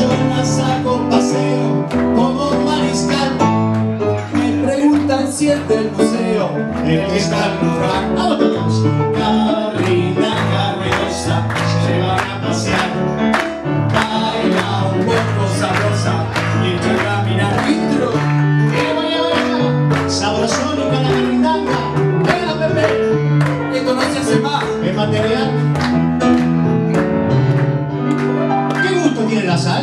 la saco un paseo como un mariscal. Me preguntan si es del museo en el que está el lugar. ¡Vámonos! Carrina ruidosa, se van a pasear. Baila un poco sabrosa y echa a mirar intro. Sabrosónica la carrindanga. Venga, Pepe, esto no se hace más. Es material. ¿Qué gusto tiene la sal?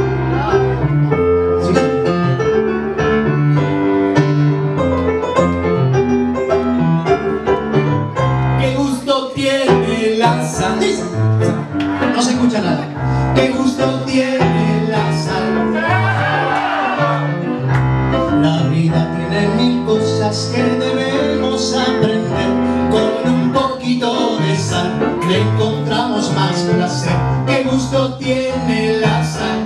Sí. ¿Qué gusto tiene la sal? No se escucha nada. ¿Qué gusto tiene la sal? La vida tiene mil cosas que debemos aprender. Con un poquito de sal le encontramos más placer. ¿Qué gusto tiene la sal?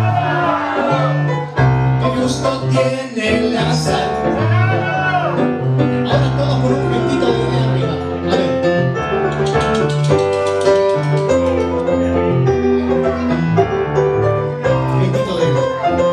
¿Qué gusto tiene la sal? Ahora todos con un gestito de idea arriba. A ver. Gestito de idea.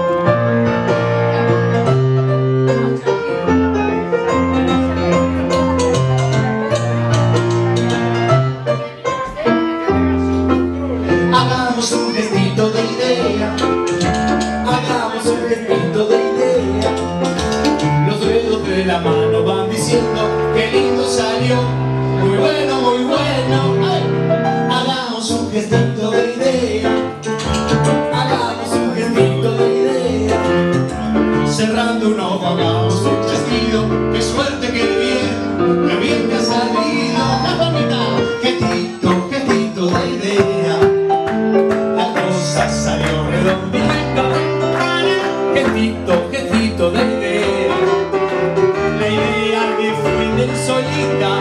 Hagamos un gestito de idea, hagamos un gestito de idea. Los dedos de la mano van diciendo qué lindo salió, muy bueno, muy bueno. ¡Ay! Hagamos un gestito de idea, hagamos un gestito de idea. Cerrando un ojo hagamos un chasquido, qué suerte, qué bien te ha salido. ¡La palmita! Gestito, gestito de idea. Salió redondita, gestito de idea. La idea me fue de solita.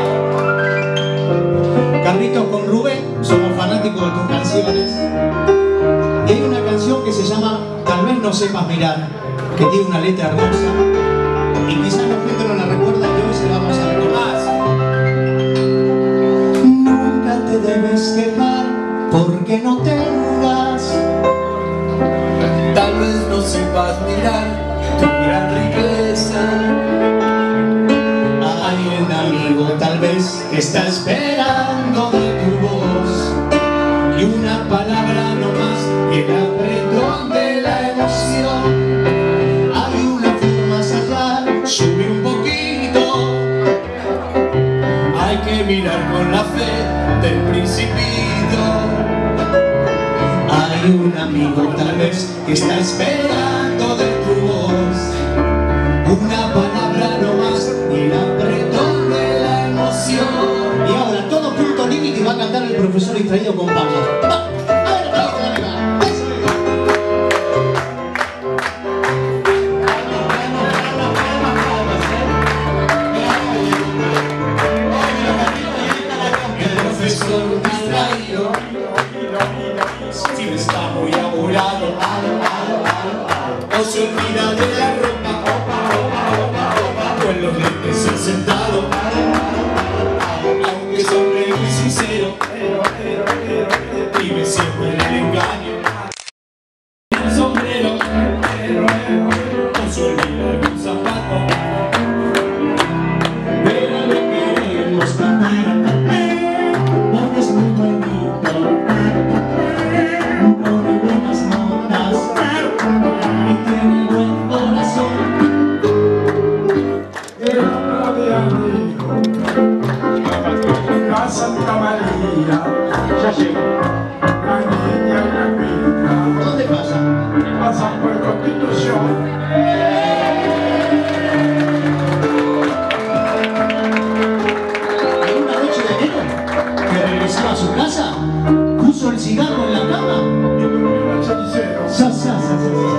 Carlitos con Rubén somos fanáticos de tus canciones. Y hay una canción que se llama Tal vez no sepas mirar, que tiene una letra hermosa. Y quizás la gente no la recuerda y hoy se la vamos a recordar. Nunca te debes quejar porque no tengas. Tal vez no sepas mirar tu gran riqueza. Hay un amigo tal vez que está esperando de tu voz y una palabra no más y el apretón de la emoción. Hay una forma más allá, sube un poquito. Hay que mirar con la fe del Principito. Hay un amigo tal vez que está esperando de tu voz una palabra no más y el apretón de la emoción. Y ahora todo punto límite y va a cantar el profesor distraído con Pablo. ¡Va! ¡A ver, arriba! ¡Eso! El profesor distraído siempre está muy apurado, o se olvida de la ropa, con los lentes sentado, aunque sonríe muy sincero, vive siempre en el engaño. El sombrero, o se olvida de un zapato, pero lo queremos cantar, porque es muy bonito. Santa María, ya llegó la niña y la pinta. ¿Dónde pasa? Pasan por Constitución. En una noche de enero que regresaba a su casa, puso el cigarro en la cama. Y durmió el cenicero.